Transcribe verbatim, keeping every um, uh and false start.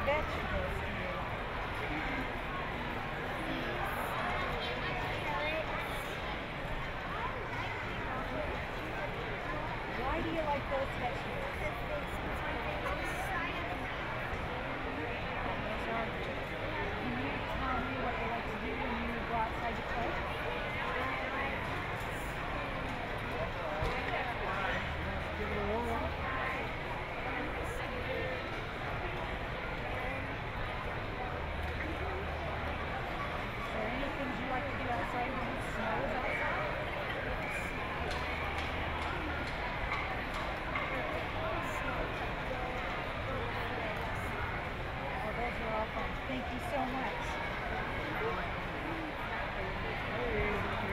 vegetables do you like? Why do you like those vegetables? Those are, can you tell me what you like to do when you go outside to play? Give it a whirl. Is there any things you like to do outside when the snow is outside? Oh, those are all fun. Thank you so much.